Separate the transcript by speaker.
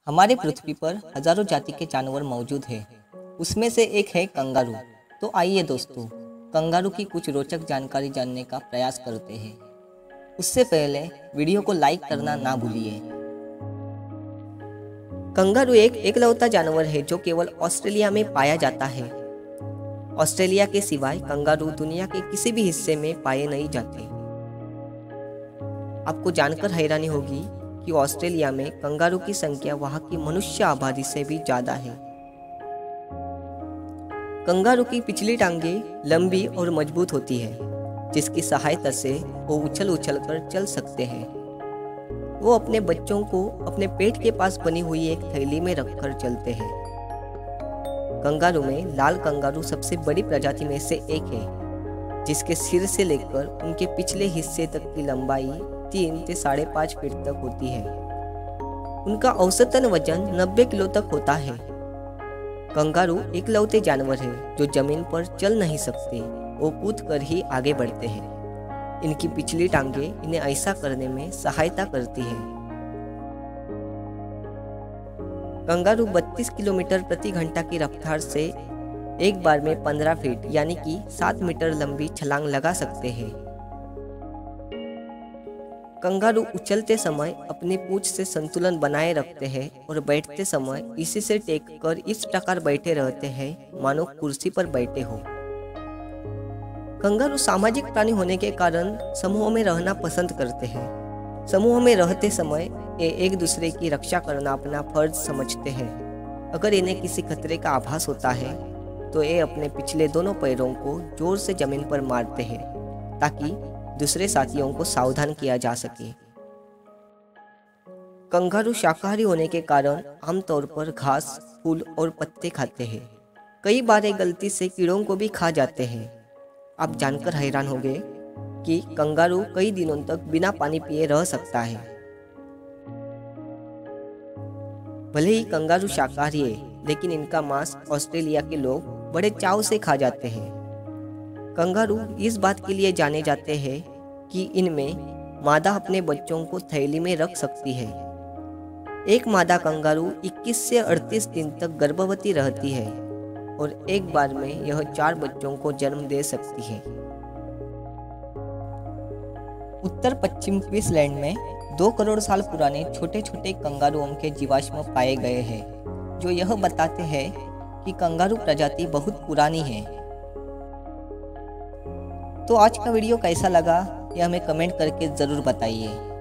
Speaker 1: हमारे पृथ्वी पर हजारों जाति के जानवर मौजूद हैं। उसमें से एक है कंगारू। तो आइए दोस्तों, कंगारू की कुछ रोचक जानकारी जानने का प्रयास करते हैं। उससे पहले वीडियो को लाइक करना ना भूलिए। कंगारू एक एकलौता जानवर है जो केवल ऑस्ट्रेलिया में पाया जाता है। ऑस्ट्रेलिया के सिवाय कंगारू दुनिया के किसी भी हिस्से में पाए नहीं जाते। आपको जानकर हैरानी होगी कि ऑस्ट्रेलिया में कंगारू की संख्या वहां की मनुष्य आबादी से भी ज्यादा है। कंगारू की पिछली टांगें लंबी और मजबूत होती है, जिसकी सहायता से वो उछल उछल कर चल सकते हैं। वो अपने बच्चों को अपने पेट के पास बनी हुई एक थैली में रखकर चलते हैं। कंगारू में लाल कंगारू सबसे बड़ी प्रजाति में से एक है, जिसके सिर से लेकर उनके पिछले हिस्से तक की लंबाई 3 से 5.5 फीट तक होती है। उनका औसतन वजन 90 किलो तक होता है। कंगारू एकलौते जानवर है जो जमीन पर चल नहीं सकते, वो कूद कर ही आगे बढ़ते हैं। इनकी पिछली टांगे इन्हें ऐसा करने में सहायता करती है। कंगारू 32 किलोमीटर प्रति घंटा की रफ्तार से एक बार में 15 फीट यानी कि 7 मीटर लंबी छलांग लगा सकते हैं। कंगारू उछलते समय अपनी पूंछ से संतुलन बनाए रखते हैं और बैठते समय इसी से टेक कर इस प्रकार बैठे रहते हैं मानो कुर्सी पर बैठे हो। कंगारू सामाजिक प्राणी होने के कारण समूहों में रहना पसंद करते हैं। समूह में रहते समय ये एक दूसरे की रक्षा करना अपना फर्ज समझते हैं। अगर इन्हें किसी खतरे का आभास होता है तो ये अपने पिछले दोनों पैरों को जोर से जमीन पर मारते हैं ताकि दूसरे साथियों को सावधान किया जा सके। कंगारू शाकाहारी होने के कारण आमतौर पर घास, फूल और पत्ते खाते हैं। कई बार ये गलती से कीड़ों को भी खा जाते हैं। आप जानकर हैरान होंगे कि कंगारू कई दिनों तक बिना पानी पिए रह सकता है। भले ही कंगारू शाकाहारी है, लेकिन इनका मांस ऑस्ट्रेलिया के लोग बड़े चाव से खा जाते हैं। कंगारू इस बात के लिए जाने जाते हैं कि इनमें मादा अपने बच्चों को थैली में रख सकती है। एक मादा कंगारू 21 से 38 दिन तक गर्भवती रहती है और एक बार में यह 4 बच्चों को जन्म दे सकती है। उत्तर पश्चिम क्वींसलैंड में 2 करोड़ साल पुराने छोटे छोटे कंगारुओं के जीवाश्म पाए गए हैं, जो यह बताते हैं कि कंगारू प्रजाति बहुत पुरानी है। तो आज का वीडियो कैसा लगा यह हमें कमेंट करके ज़रूर बताइए।